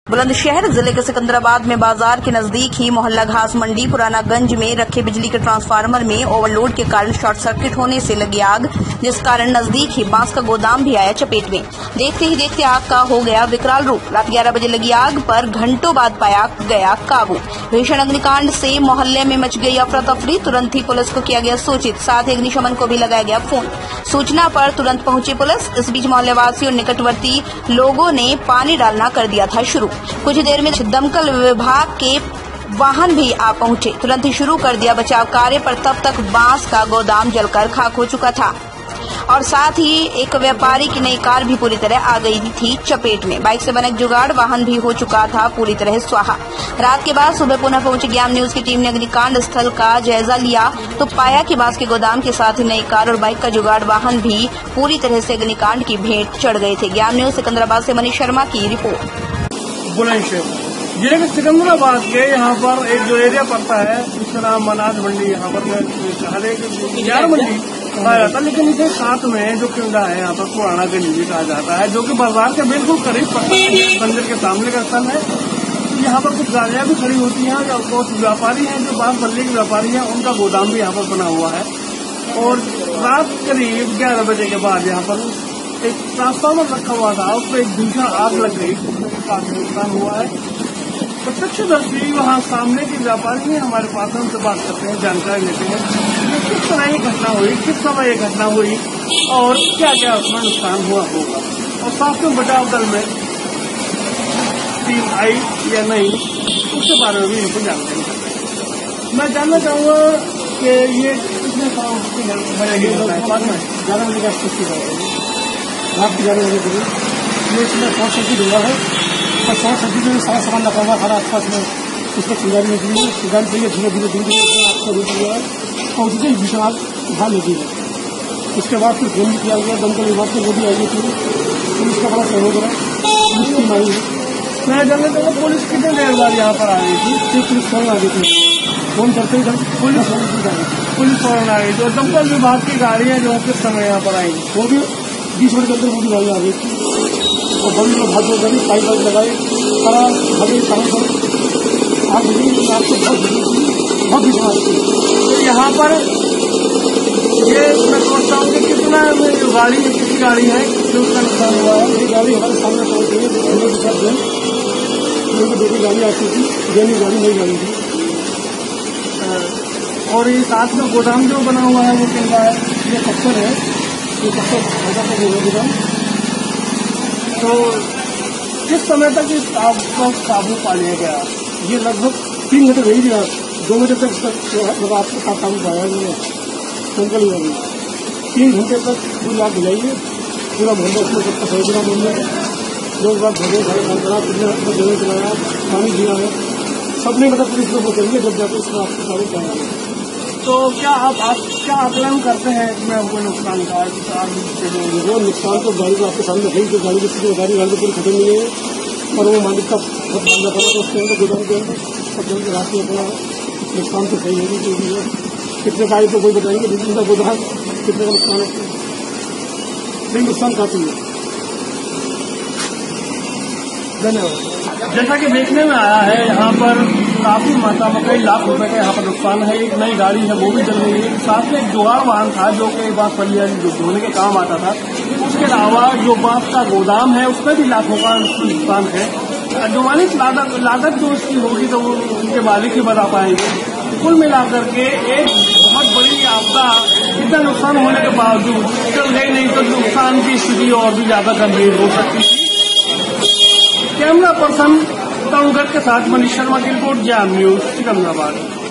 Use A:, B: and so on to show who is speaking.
A: बुलंदशहर जिले के सिकंदराबाद में बाजार के नजदीक ही मोहल्ला घास मंडी पुरानागंज में रखे बिजली के ट्रांसफार्मर में ओवरलोड के कारण शॉर्ट सर्किट होने से लगी आग, जिस कारण नजदीक ही बांस का गोदाम भी आया चपेट में। देखते ही देखते आग का हो गया विकराल रूप। रात 11 बजे लगी आग पर घंटों बाद पाया गया काबू। भीषण अग्निकांड से मोहल्ले में मच गई अफरा तफरी। तुरंत ही पुलिस को किया गया सूचित, साथ ही अग्निशमन को भी लगाया गया फोन। सूचना पर तुरंत पहुंची पुलिस। इस बीच मोहल्ले वासियों और निकटवर्ती लोगों ने पानी डालना कर दिया था शुरू। कुछ देर में दमकल विभाग के वाहन भी आ पहुंचे, तुरंत ही शुरू कर दिया बचाव कार्य, पर तब तक बांस का गोदाम जलकर खाक हो चुका था और साथ ही एक व्यापारी की नई कार भी पूरी तरह आ गई थी चपेट में। बाइक से बना एक जुगाड़ वाहन भी हो चुका था पूरी तरह स्वाहा। रात के बाद सुबह पुनः पहुंची ज्ञान न्यूज की टीम ने अग्निकांड स्थल का जायजा लिया तो पाया कि बांस के गोदाम के साथ ही नई कार और बाइक का जुगाड़ वाहन भी पूरी तरह से अग्निकांड की भेंट चढ़ गए थे। ज्ञान न्यूज सिकंदराबाद से मनीष शर्मा की रिपोर्ट।
B: बुलंदशहर जिले के सिकंदराबाद के यहाँ पर एक जो एरिया पड़ता है उसका नाम अनाज मंडी, यहाँ पर यार मंडी कहा जाता है, लेकिन इसे साथ में जो किंडा है यहाँ पर पुराना गंज भी कहा जाता है, जो कि बाजार के बिल्कुल करीब पड़ता है। मंदिर के सामने का स्थल है। यहाँ पर कुछ गाड़ियाँ भी खड़ी होती हैं और कुछ व्यापारी हैं जो बांस बल्ले के व्यापारी हैं, उनका गोदाम भी यहाँ पर बना हुआ है। और रात करीब 11 बजे के बाद यहाँ पर एक ट्रांसफार्मर रखा हुआ था, उस पर एक भीषण आग लग गई, काफी नुकसान हुआ है। प्रत्यक्षदर्शी वहाँ सामने के व्यापारी हैं, हमारे पास उनसे बात करते हैं, जानकारी लेते हैं कि किस तरह ये घटना हुई, किस समय ये घटना हुई और क्या क्या उसमें नुकसान हुआ होगा, और साथ में बचाव दल में टीम आई या नहीं, उसके बारे में भी इनको जानकारी करते हैं। मैं जानना चाहूँगा कि ये कितने साल बनेगी? 11 बजे का रात के 11 बजे करीब ये इसमें शॉर्ट सर्किट हुआ है और शॉर्ट सर्किट में सारा सामान रखा हुआ हर आसपास में उसको चिंगारी निकली है। चिंगारी चाहिए धीरे धीरे आपको रुक गया है और उससे ही भीषण आग उठा लेती है। उसके बाद फिर फोन भी किया गया, दमकल विभाग से वो भी आई थी, पुलिस का बड़ा सहयोग रहा, पुलिस टीम आई है। मैं जानना चाहूँगा पुलिस कितने देर बाद यहाँ पर आ गई थी? फिर पुलिस फौरन आ गई थी, फोन करते ही पुलिस फौरन आ गई थी। और दमकल विभाग की गाड़ियाँ जो किस समय यहाँ पर आई, वो भी 20 मिनट के अंदर वो भी गाड़ी आ गई थी और बड़ी लोग भाग करी, पाइप वाइप लगाई, सारा भागे सारा आग लगी, आपको बहुत भीषण आ गई। तो यहाँ पर ये मैं सोचता हूँ कि कितना गाड़ी किसी गाड़ी है जो उसका नुकसान हुआ है। ये गाड़ी हमारे सामने पहुँच गई है, दो गाड़ी आती थी, डेली गाड़ी नई गाड़ी थी। और ये साथ में गोदाम जो बना हुआ है वो कहता है ये पत्थर है, ये पत्थर गोदाम। तो किस समय तक इस आग पर काबू पा लिया गया? ये लगभग 3 घंटे रही थी, 2 घंटे तक आपको काबू पाया दमकल हुआ गई। 3 घंटे तक पूरी आग बुझाई है, पूरा मोहल्ला उसमें सबका सहयोग मिल है। लोग बात भरे जगह चलाया, पानी दिया है, सबने मतलब पुलिस लोग करेंगे जब जाकर उसमें आपको सारे जाएंगे। तो क्या आप क्या आकलन करते हैं इसमें हमको नुकसान का? वो नुकसान तो गाड़ी को आपके सामने है, तो गाड़ी की गाड़ी पूरी खत्म नहीं है और वो मालिक का बहुत मांगा पड़ा तो उसके अंदर गोदाम के अंदर सब जन के रात में पड़ा। नुकसान तो सही होगी क्योंकि कितने का तो कोई बताएंगे, लेकिन उनका गोदाम कितने का नुकसान है, लेकिन नुकसान काफी है। धन्यवाद। जैसा कि देखने में आया है यहाँ पर काफी मात्रा में कई लाख रुपए का यहाँ पर नुकसान है। एक नई गाड़ी है वो भी चल रही है, साथ में एक जुगाड़ वाहन था जो कि बांस फलिया धोने के काम आता था। उसके अलावा जो बांस का गोदाम है उसमें भी लाखों का नुकसान है। अनुमानित लागत जो उसकी होगी तो वो उनके मालिक ही बता पाएंगे। कुल मिलाकर के एक बहुत बड़ी आपदा, इतना नुकसान होने के बावजूद चल गई, नहीं तो नुकसान की स्थिति और भी ज्यादा गंभीर हो सकती थी। कैमरा पर्सन तरुण के साथ मनीष शर्मा की रिपोर्ट, ज्ञान न्यूज सिकंदराबाद।